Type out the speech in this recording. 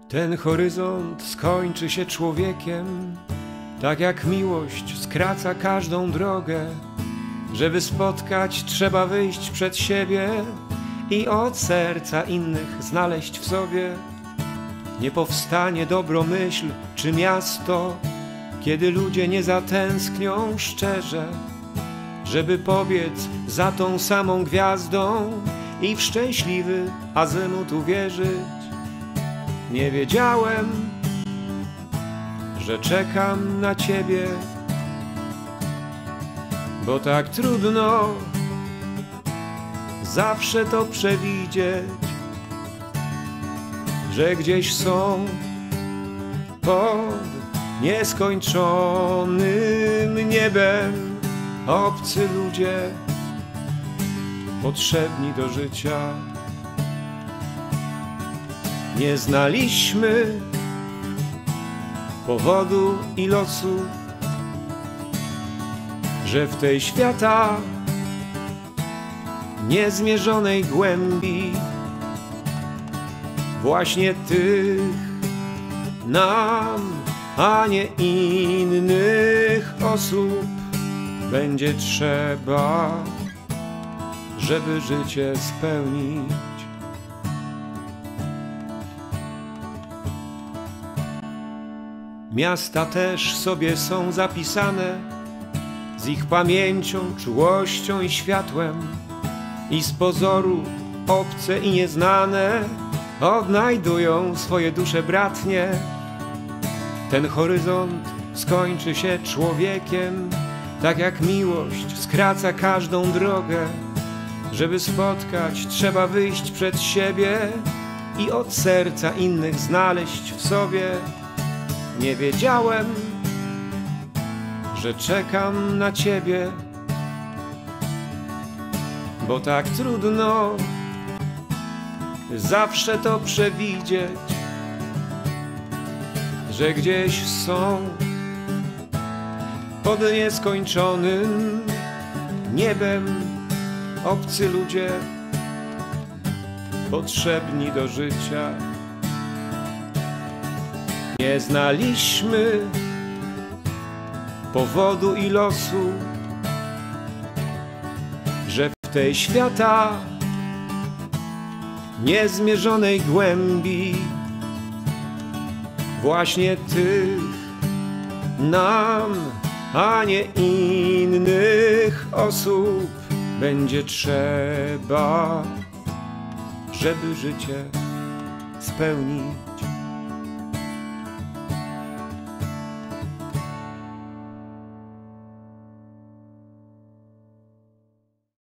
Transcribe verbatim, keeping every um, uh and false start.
Ten horyzont skończy się człowiekiem, tak jak miłość skraca każdą drogę. Żeby spotkać, trzeba wyjść przed siebie i od serca innych znaleźć w sobie. Nie powstanie dobromyśl czy miasto, kiedy ludzie nie zatęsknią szczerze, żeby pobiec za tą samą gwiazdą i w szczęśliwy azymut uwierzyć. Nie wiedziałem, że czekam na ciebie, bo tak trudno zawsze to przewidzieć, że gdzieś są pod nieskończonym niebem obcy ludzie, potrzebni do życia. Nie znaliśmy powodu i losu, że w tej świata niezmierzonej głębi właśnie tych nam, a nie innych osób będzie trzeba, żeby życie spełnić. Miasta też sobie są zapisane, z ich pamięcią, czułością i światłem, i z pozoru obce i nieznane odnajdują swoje dusze bratnie. Ten horyzont skończy się człowiekiem, tak jak miłość skraca każdą drogę. Żeby spotkać, trzeba wyjść przed siebie i od serca innych znaleźć w sobie. Nie wiedziałem, że czekam na ciebie, bo tak trudno zawsze to przewidzieć, że gdzieś są pod nieskończonym niebem obcy ludzie, potrzebni do życia. Nie znaliśmy powodu i losu, że w tej świata niezmierzonej głębi właśnie tych nam, a nie innych osób będzie trzeba, żeby życie spełnić.